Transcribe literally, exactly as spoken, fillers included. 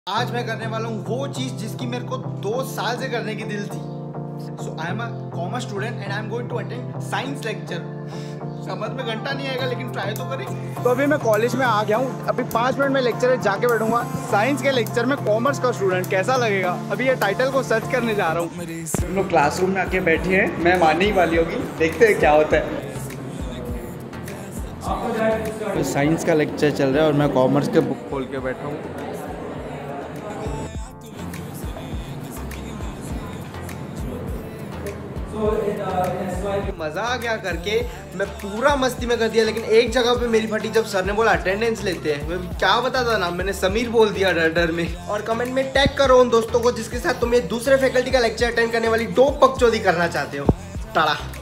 आज मैं करने वाला हूँ वो चीज जिसकी मेरे को दो साल से करने की दिल थी। So I am a commerce student and I am going to attend science lecture. समझ में घंटा नहीं आएगा लेकिन ट्राई तो करें। तो अभी मैं कॉलेज में आ गया हूँ, अभी पाँच मिनट में लेक्चर है, जाके बैठूंगा। साइंस के लेक्चर में कॉमर्स का स्टूडेंट कैसा लगेगा, अभी ये टाइटल को सर्च करने जा रहा हूँ। हम लोग क्लासरूम में आके बैठे हैं, मैं मानने ही वाली होगी, देखते हैं क्या होता है। तो साइंस का लेक्चर चल रहा है और मैं कॉमर्स के बुक खोल के बैठा हूँ। मजा आ गया करके, मैं पूरा मस्ती में कर दिया, लेकिन एक जगह पे मेरी फटी जब सर ने बोला अटेंडेंस लेते हैं। मैं क्या बताता ना, मैंने समीर बोल दिया डर डर में। और कमेंट में टैग करो उन दोस्तों को जिसके साथ तुम ये दूसरे फैकल्टी का लेक्चर अटेंड करने वाली दो पगचौदी करना चाहते हो। टाड़ा।